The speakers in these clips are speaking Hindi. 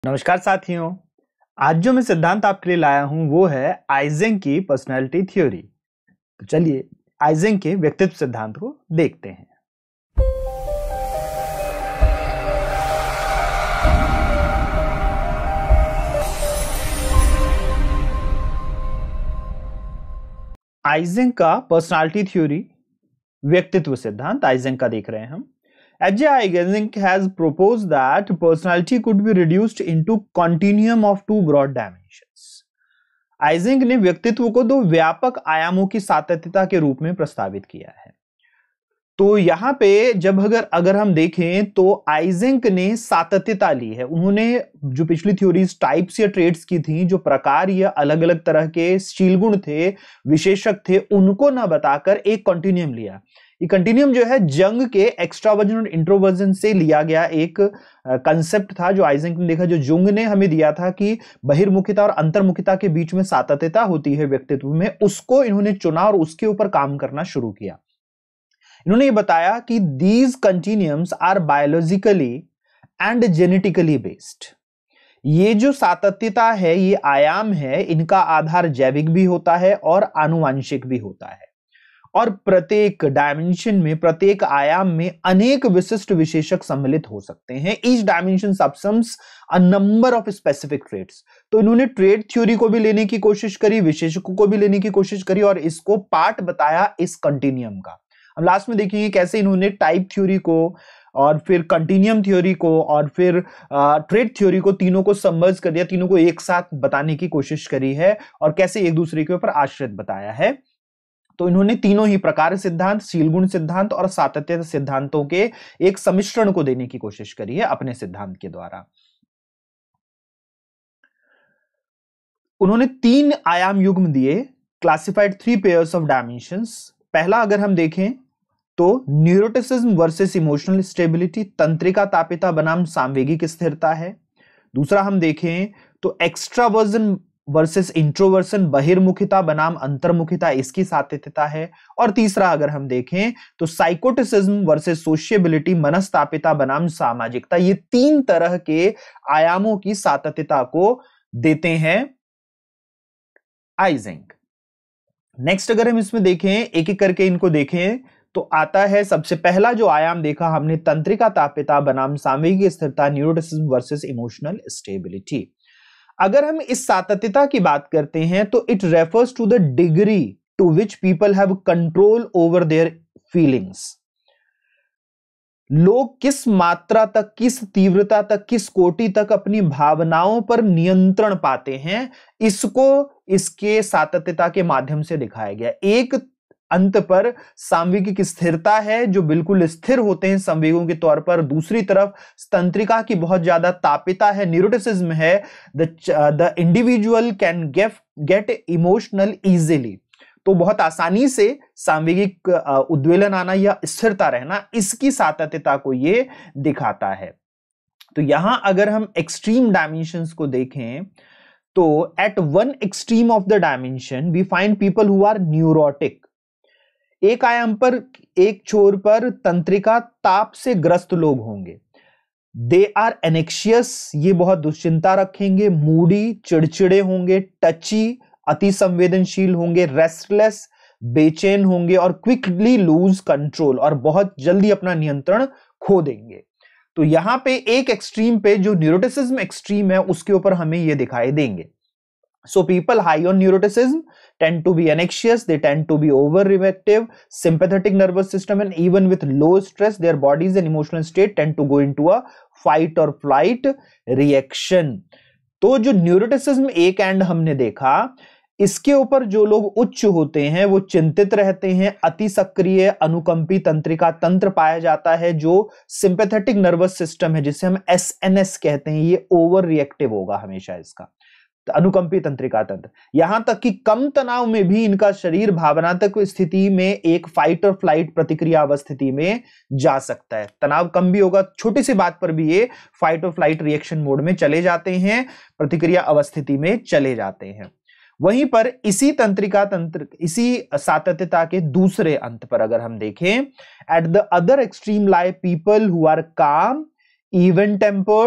नमस्कार साथियों, आज जो मैं सिद्धांत आपके लिए लाया हूं वो है आइजेंक की पर्सनालिटी थ्योरी। तो चलिए आइजेंक के व्यक्तित्व सिद्धांत को देखते हैं। आइजेंक का पर्सनालिटी थ्योरी व्यक्तित्व सिद्धांत आइजेंक का देख रहे हैं हम। Eysenck has proposed that personality could be reduced into continuum of two broad dimensions. Eysenck ने व्यक्तित्व को दो व्यापक आयामों की सातत्यता के रूप में प्रस्तावित किया है। तो यहां पे जब अगर हम देखें तो आइजेंक ने सातत्यता ली है। उन्होंने जो पिछली थ्योरीज टाइप्स या ट्रेड्स की थी, जो प्रकार या अलग अलग तरह के शील गुण थे, विशेषक थे, उनको ना बताकर एक कंटिन्यूम लिया। ये कंटिन्यूम जो है जंग के एक्स्ट्रावर्जन और इंट्रोवर्जन से लिया गया एक कंसेप्ट था जो आइजेंक ने देखा, जो जुंग ने हमें दिया था कि बहिर्मुखिता और अंतर्मुखिता के बीच में सातत्यता होती है व्यक्तित्व में, उसको इन्होंने चुना और उसके ऊपर काम करना शुरू किया। इन्होंने ये बताया कि these continuums are biologically and genetically based. ये जो सातत्यता है, ये आयाम है, इनका आधार जैविक भी होता है और आनुवांशिक भी होता है। और प्रत्येक डायमेंशन में, प्रत्येक आयाम में अनेक विशिष्ट विशेषक सम्मिलित हो सकते हैं। Each dimension subsumes a number of specific traits. तो इन्होंने ट्रेड थ्योरी को भी लेने की कोशिश करी, विशेषकों को भी लेने की कोशिश करी और इसको पार्ट बताया इस कंटिन्यूम का। हम लास्ट में देखेंगे कैसे इन्होंने टाइप थ्योरी को और फिर कंटिन्यूम थ्योरी को और फिर ट्रेड थ्योरी को, तीनों को सबमर्ज कर दिया, तीनों को एक साथ बताने की कोशिश करी है और कैसे एक दूसरे के ऊपर आश्रित बताया है। तो इन्होंने तीनों ही प्रकार सिद्धांत, शीलगुण सिद्धांत और सातत्य सिद्धांतों के एक सम्मिश्रण को देने की कोशिश करी है अपने सिद्धांत के द्वारा। उन्होंने 3 आयाम युग्म दिए, क्लासिफाइड 3 पेयर्स ऑफ डायमेंशंस। पहला अगर हम देखें तो न्यूरोटिसिज्म वर्सेस इमोशनल स्टेबिलिटी, तंत्रिका तापिता बनाम सांवेगिक स्थिरता है। दूसरा हम देखें तो एक्स्ट्रावर्जन वर्सेस इंट्रोवर्सन, बहिर्मुखिता बनाम अंतर्मुखिता, इसकी सातत्यता है। और तीसरा अगर हम देखें तो साइकोटिसिज्म वर्सेस सोशियबिलिटी, मनस्तापिता बनाम सामाजिकता। ये 3 तरह के आयामों की सातत्यता को देते हैं आइजेंक। नेक्स्ट अगर हम इसमें देखें, एक एक करके इनको देखें तो आता है सबसे पहला जो आयाम देखा हमने, तंत्रिका तापिता बनाम सामयिक स्थिरता, न्यूरोटिसिज्म वर्सेस इमोशनल स्टेबिलिटी। अगर हम इस सातत्यता की बात करते हैं तो it refers to the degree to which people have control over their feelings. लोग किस मात्रा तक, किस तीव्रता तक, किस कोटि तक अपनी भावनाओं पर नियंत्रण पाते हैं, इसको इसके सातत्यता के माध्यम से दिखाया गया। एक अंत पर सांवेगिक स्थिरता है, जो बिल्कुल स्थिर होते हैं संवेगों के तौर पर। दूसरी तरफ तंत्रिका की बहुत ज्यादा तापिता है, न्यूरोटिसिज्म है, the individual can get emotional easily. तो बहुत आसानी से सांवेगिक उद्वेलन आना या स्थिरता रहना, इसकी सातत्यता को ये दिखाता है। तो यहां अगर हम एक्सट्रीम डायमेंशंस को देखें तो at one extreme of the dimension we find people who are neurotic. एक आयाम पर, एक छोर पर तंत्रिका ताप से ग्रस्त लोग होंगे। दे आर एनेक्शियस, ये बहुत दुश्चिंता रखेंगे। मूडी, चिड़चिड़े होंगे। टची, अति संवेदनशील होंगे। रेस्टलेस, बेचैन होंगे और क्विकली लूज कंट्रोल, और बहुत जल्दी अपना नियंत्रण खो देंगे। तो यहां पे एक एक्सट्रीम पे जो न्यूरोटिसिज्म एक्सट्रीम है उसके ऊपर हमें ये दिखाई देंगे। So people high on neuroticism tend to be anxious, they tend to be overreactive, sympathetic nervous system, and even with low stress, their bodies and emotional state tend to go into a fight or flight reaction. तो जो न्यूरोटिसिज्म एक एंड हमने देखा, इसके ऊपर जो लोग उच्च होते हैं वो चिंतित रहते हैं, अति सक्रिय अनुकंपी तंत्रिका तंत्र पाया जाता है। जो सिंपैथेटिक नर्वस सिस्टम है, जिसे हम एसएनएस कहते हैं, ये ओवर रिएक्टिव होगा हमेशा इसका, अनुकंपी तंत्रिका तंत्र। यहां तक कि कम तनाव में भी इनका शरीर भावनात्मक स्थिति में एक फाइट और फ्लाइट प्रतिक्रिया अवस्थिति में जा सकता है। तनाव कम भी होगा, छोटी सी बात पर भी ये फाइट और फ्लाइट रिएक्शन मोड में चले जाते हैं, प्रतिक्रिया अवस्थिति में चले जाते हैं। वहीं पर इसी तंत्रिका तंत्र, इसी सातत्यता के दूसरे अंत पर अगर हम देखें, at the other extreme lie people who are calm, even tempered,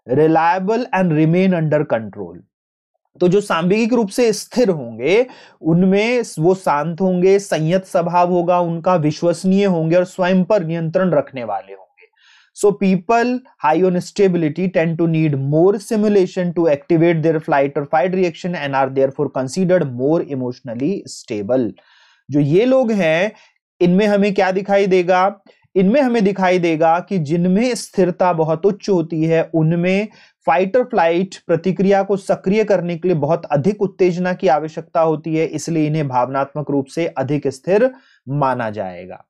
reliable and remain under control. तो जो सांवेगिक रूप से स्थिर होंगे उनमें वो शांत होंगे, संयत स्वभाव होगा उनका, विश्वसनीय होंगे और स्वयं पर नियंत्रण रखने वाले होंगे। So people high on stability tend to need more stimulation to activate their flight or fight reaction and are therefore considered more emotionally stable। जो ये लोग हैं इनमें हमें क्या दिखाई देगा? इनमें हमें दिखाई देगा कि जिनमें स्थिरता बहुत उच्च होती है उनमें फाइट और फ्लाइट प्रतिक्रिया को सक्रिय करने के लिए बहुत अधिक उत्तेजना की आवश्यकता होती है, इसलिए इन्हें भावनात्मक रूप से अधिक स्थिर माना जाएगा।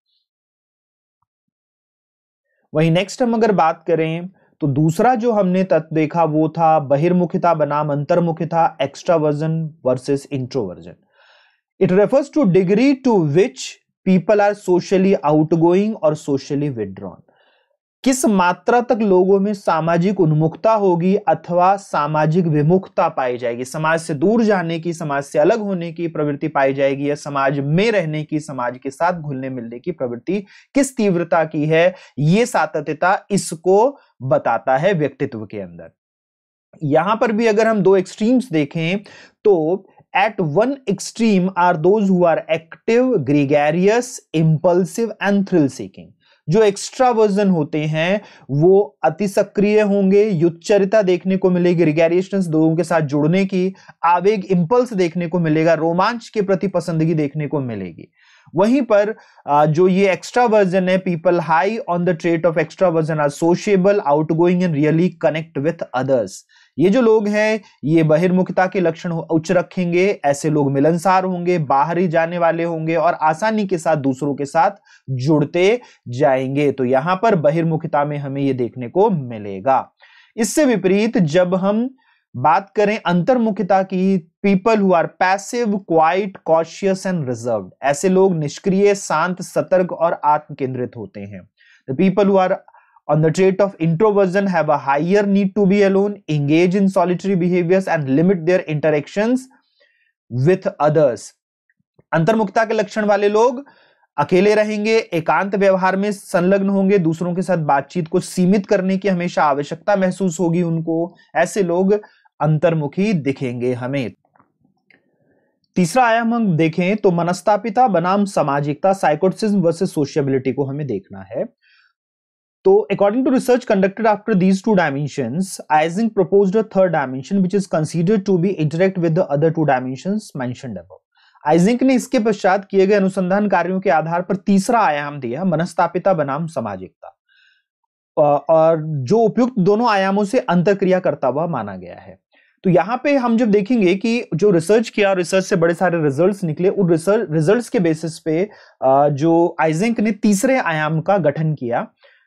वहीं नेक्स्ट हम अगर बात करें तो दूसरा जो हमने तत्व देखा वो था बहिर्मुखिता बनाम अंतर्मुखिता, extraversion versus introversion. It refers to degree to which people are socially outgoing और सोशली विथड्रॉन। किस मात्रा तक लोगों में सामाजिक उन्मुखता होगी अथवा सामाजिक विमुखता पाई जाएगी, समाज से दूर जाने की, समाज से अलग होने की प्रवृत्ति पाई जाएगी, या समाज में रहने की, समाज के साथ घुलने मिलने की प्रवृत्ति किस तीव्रता की है, ये सातत्यता इसको बताता है व्यक्तित्व के अंदर। यहां पर भी अगर हम दो एक्सट्रीम्स देखें तो at one extreme are those who are active, gregarious, impulsive and thrill seeking। जो एक्स्ट्रावर्जन होते हैं वो अति सक्रिय होंगे, युद्धचरिता देखने को मिलेगी, ग्रेगेरियसनेस, लोगों के साथ जुड़ने की, आवेग, इंपल्स देखने को मिलेगा, रोमांच के प्रति पसंदगी देखने को मिलेगी। वहीं पर जो ये एक्स्ट्रावर्जन है, people high on the trait of extraversion are sociable, outgoing and really connect with others. ये जो लोग हैं ये बहिर्मुखता के लक्षण उच्च रखेंगे, ऐसे लोग मिलनसार होंगे, बाहरी जाने वाले होंगे और आसानी के साथ दूसरों के साथ जुड़ते जाएंगे। तो यहां पर बहिर्मुखता में हमें ये देखने को मिलेगा। इससे विपरीत जब हम बात करें अंतर्मुखिता की, people who are passive, quiet, cautious and reserved, ऐसे लोग निष्क्रिय, शांत, सतर्क और आत्म केंद्रित होते हैं। The people who are on the trait of introversion have a higher need to be alone, engage in solitary behaviors and limit their interactions with others। अंतर्मुखता के लक्षण वाले लोग अकेले रहेंगे, एकांत व्यवहार में संलग्न होंगे, दूसरों के साथ बातचीत को सीमित करने की हमेशा आवश्यकता महसूस होगी उनको, ऐसे लोग अंतर्मुखी दिखेंगे हमें। तीसरा आयाम हम देखें तो मनस्तापिता बनाम सामाजिकता, साइकोटिसिज्म वर्सेस सोशियबिलिटी को हमें देखना है। तो according to research conducted after these two dimensions, Eysenck proposed a third dimension which is considered to be interact with the other two dimensions mentioned above। Eysenck ने इसके पश्चात किए गए अनुसंधान कार्यों के आधार पर तीसरा आयाम दिया, मनस्तापिता बनाम सामाजिकता, और जो उपयुक्त दोनों आयामों से अंतरक्रिया करता हुआ माना गया है। तो यहां पे हम जब देखेंगे कि जो रिसर्च किया, रिसर्च से बड़े सारे रिजल्ट्स निकले, उन रिजल्ट्स के बेसिस पे जो आइजेंक ने तीसरे आयाम का गठन किया।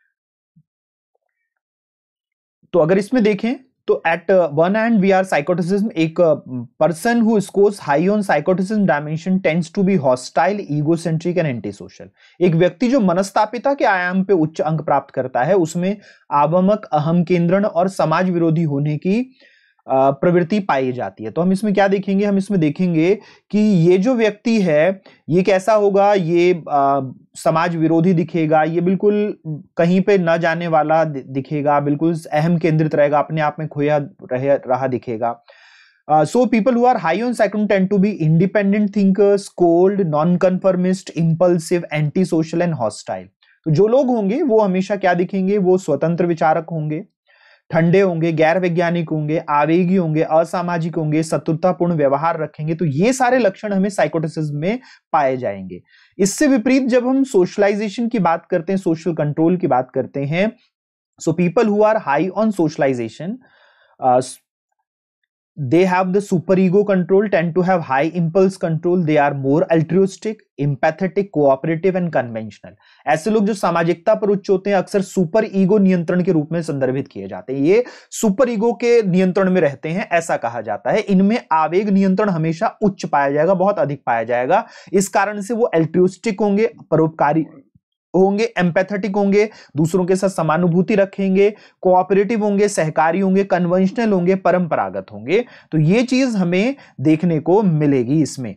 तो अगर इसमें देखें तो at one end we are psychoticism, एक person who scores high on psychoticism dimension tends to be hostile, egocentric and anti social. एक व्यक्ति जो मनस्तापिता के आयाम पे उच्च अंक प्राप्त करता है उसमें आवमक, अहम केंद्रण और समाज विरोधी होने की प्रवृत्ति पाई जाती है। तो हम इसमें क्या देखेंगे? हम इसमें देखेंगे कि ये जो व्यक्ति है ये कैसा होगा, ये समाज विरोधी दिखेगा, ये बिल्कुल कहीं पे न जाने वाला दिखेगा, बिल्कुल अहम केंद्रित रहेगा, अपने आप में खोया रहा दिखेगा। So people who are high on psychotism tend to be independent thinkers, cold, non-conformist, impulsive, antisocial and hostile। तो जो लोग होंगे वो हमेशा क्या दिखेंगे? वो स्वतंत्र विचारक होंगे, ठंडे होंगे, गैर वैज्ञानिक होंगे, आवेगी होंगे, असामाजिक होंगे, शत्रुतापूर्ण व्यवहार रखेंगे। तो ये सारे लक्षण हमें साइकोटिसिज्म में पाए जाएंगे। इससे विपरीत जब हम सोशलाइजेशन की बात करते हैं, सोशल कंट्रोल की बात करते हैं, so people who are high on socialization, they have the super ego control, tend to have high impulse control, they are more altruistic, empathetic, cooperative and conventional। ऐसे लोग जो सामाजिकता पर उच्च होते हैं अक्सर सुपर ईगो नियंत्रण के रूप में संदर्भित किए जाते हैं। ये सुपर ईगो के नियंत्रण में रहते हैं ऐसा कहा जाता है। इनमें आवेग नियंत्रण हमेशा उच्च पाया जाएगा, बहुत अधिक पाया जाएगा। इस कारण से वो अल्ट्रुइस्टिक होंगे, परोपकारी होंगे, एम्पैथेटिक होंगे, दूसरों के साथ समानुभूति रखेंगे, कोऑपरेटिव होंगे, सहकारी होंगे, कन्वेंशनल होंगे, परंपरागत होंगे। तो ये चीज हमें देखने को मिलेगी इसमें।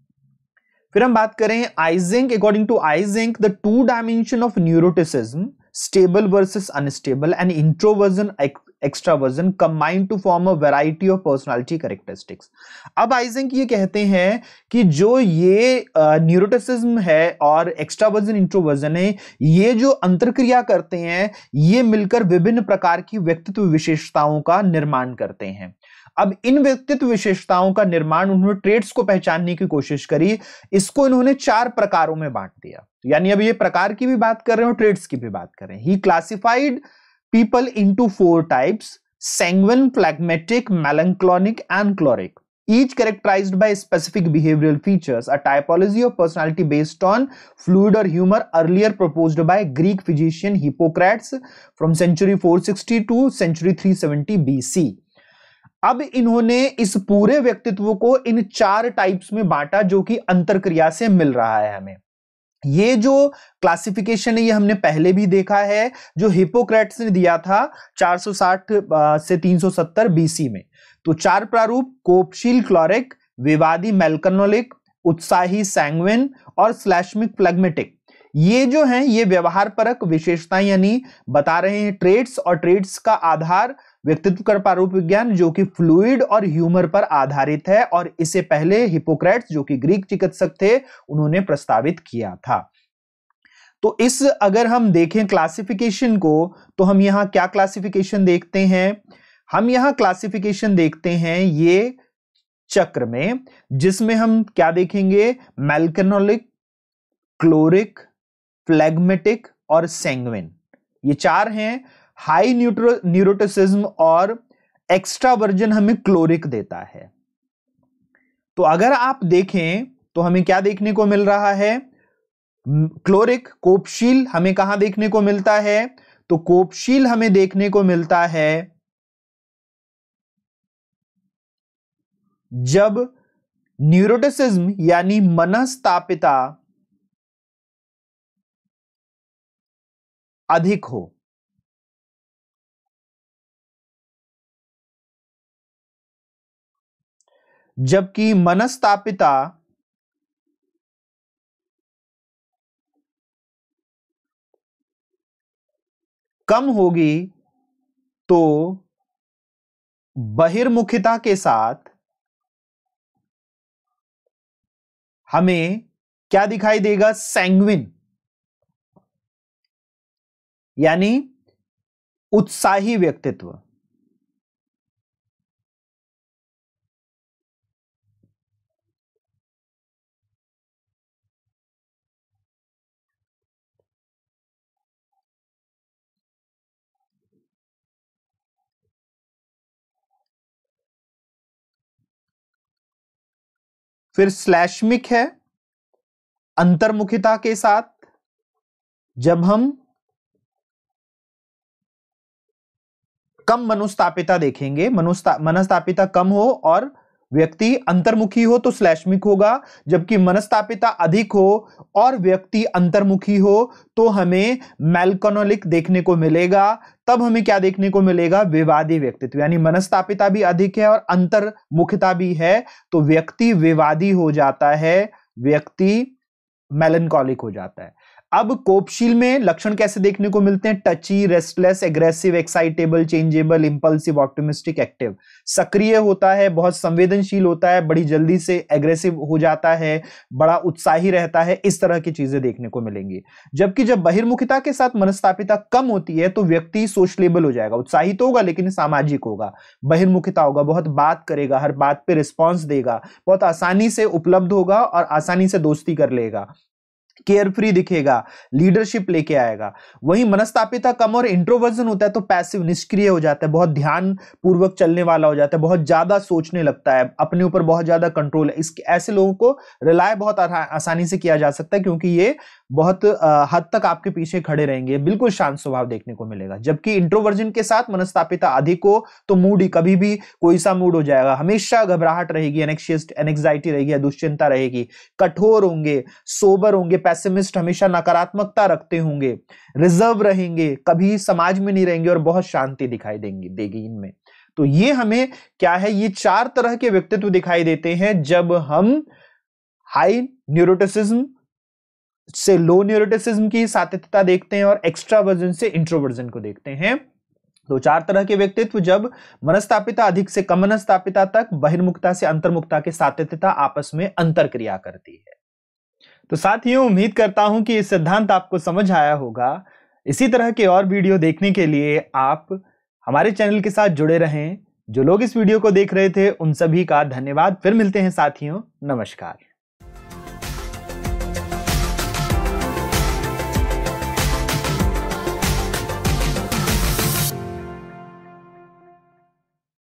फिर हम बात करें Eysenck, according to Eysenck the two dimension of neuroticism stable versus unstable, and introversion, extraversion combined to form a variety of personality characteristics. अब आइजेंक ये कहते हैं कि जो ये न्यूरोटिसिज्म है और एक्स्ट्रावर्जन इंट्रोवर्जन है, ये जो अंतरक्रिया करते हैं, ये मिलकर विभिन्न प्रकार की व्यक्तित्व विशेषताओं का निर्माण करते हैं। अब इन व्यक्तित्व विशेषताओं का निर्माण, उन्होंने ट्रेट्स को पहचानने की कोशिश करी, इसको इन्होंने 4 प्रकारों में बांट दिया। यानी अब ये प्रकार की भी बात कर रहे हैं और ट्रेट्स की भी बात कर रहे हैं। He classified people into 4 types: sanguine, phlegmatic, melancholic and choleric, each characterized by specific behavioral features, a typology of personality based on fluid or humor earlier proposed by Greek physician Hippocrates from century 460 to century 370 BC। अब इन्होंने इस पूरे व्यक्तित्व को इन 4 टाइप्स में बांटा, जो कि अंतरक्रिया से मिल रहा है हमें। ये जो क्लासिफिकेशन है ये हमने पहले भी देखा है, जो हिपोक्रेट्स ने दिया था 460 से 370 बीसी में। तो 4 प्रारूप: कोपशील क्लोरिक, विवादी मेलकनोलिक, उत्साही सैंग्विन और श्लैष्मिक फ्लेगमेटिक। ये जो हैं ये व्यवहार परक विशेषताएं यानी बता रहे हैं ट्रेट्स, और ट्रेट्स का आधार व्यक्तित्व का प्रारूप विज्ञान जो कि फ्लूइड और ह्यूमर पर आधारित है, और इसे पहले हिपोक्रेट्स जो कि ग्रीक चिकित्सक थे उन्होंने प्रस्तावित किया था। तो इस अगर हम देखें क्लासिफिकेशन को, तो हम यहां क्या क्लासिफिकेशन देखते हैं? हम यहां क्लासिफिकेशन देखते हैं ये चक्र में, जिसमें हम क्या देखेंगे? मेलकनोलिक, क्लोरिक, फ्लेगमेटिक और सैंग्विन, ये 4 हैं। हाई न्यूरोटिसिज्म और एक्स्ट्रावर्जन हमें क्लोरिक देता है। तो अगर आप देखें तो हमें क्या देखने को मिल रहा है? क्लोरिक, कोपशील हमें कहां देखने को मिलता है? तो कोपशील हमें देखने को मिलता है जब न्यूरोटिसिज्म यानी मनस्तापिता अधिक हो। जबकि मनस्तापिता कम होगी तो बहिर्मुखिता के साथ हमें क्या दिखाई देगा? सैंग्विन यानी उत्साही व्यक्तित्व। फिर श्लैष्मिक है अंतर्मुखिता के साथ, जब हम कम मनोस्तापिता देखेंगे, मनस्तापिता कम हो और व्यक्ति अंतर्मुखी हो तो श्लैष्मिक होगा, जबकि मनस्तापिता अधिक हो और व्यक्ति अंतर्मुखी हो तो हमें मेलकनोलिक देखने को मिलेगा। तब हमें क्या देखने को मिलेगा? विवादी व्यक्तित्व, यानी मनस्तापिता भी अधिक है और अंतर्मुखिता भी है तो व्यक्ति विवादी हो जाता है, व्यक्ति मेलनकॉलिक हो जाता है। अब कोपशील में लक्षण कैसे देखने को मिलते हैं? Touchy, restless, aggressive, excitable, changeable, impulsive, optimistic, active. सक्रिय होता है, बहुत संवेदनशील होता है, बड़ी जल्दी से एग्रेसिव हो जाता है, बड़ा उत्साही रहता है, इस तरह की चीजें देखने को मिलेंगी। जबकि जब बहिर्मुखिता के साथ मनस्तापिता कम होती है तो व्यक्ति सोशलेबल हो जाएगा, उत्साही तो होगा लेकिन सामाजिक होगा, बहिर्मुखिता होगा, बहुत बात करेगा, हर बात पे रिस्पॉन्स देगा, बहुत आसानी से उपलब्ध होगा और आसानी से दोस्ती कर लेगा, केयरफ्री दिखेगा, लीडरशिप लेके आएगा। वहीं मनस्तापिता कम और इंट्रोवर्जन होता है तो पैसिव, निष्क्रिय हो जाता है, बहुत ध्यान पूर्वक चलने वाला हो जाता है, बहुत ज्यादा सोचने लगता है, अपने ऊपर बहुत ज्यादा कंट्रोल है। ऐसे लोगों को रिलाय बहुत आसानी से किया जा सकता है क्योंकि ये बहुत हद तक आपके पीछे खड़े रहेंगे, बिल्कुल शांत स्वभाव देखने को मिलेगा। जबकि इंट्रोवर्जन के साथ मनस्तापिता अधिक हो तो मूडी, कभी भी कोई सा मूड हो जाएगा, हमेशा घबराहट रहेगी, एनेक्साइटी रहेगी, दुश्चिंता रहेगी, कठोर होंगे, सोबर होंगे, पेसिमिस्ट, हमेशा नकारात्मकता रखते होंगे, रिजर्व रहेंगे, कभी समाज में नहीं रहेंगे और बहुत शांति दिखाई देगी इनमें। तो ये हमें क्या है? ये 4 तरह के व्यक्तित्व दिखाई देते हैं जब हम हाई न्यूरोटिसिज्म से लो न्यूरोटिसिज्म की सातत्यता देखते हैं और एक्स्ट्रावर्जन से इंट्रोवर्जन को देखते हैं। तो 4 तरह के व्यक्तित्व जब मनस्तापिता अधिक से कम मनस्तापिता तक, बहिर्मुखता से अंतर्मुखता के सातत्यता आपस में अंतर क्रिया करती है। तो साथियों, उम्मीद करता हूं कि ये सिद्धांत आपको समझ आया होगा। इसी तरह के और वीडियो देखने के लिए आप हमारे चैनल के साथ जुड़े रहें। जो लोग इस वीडियो को देख रहे थे उन सभी का धन्यवाद। फिर मिलते हैं साथियों, नमस्कार।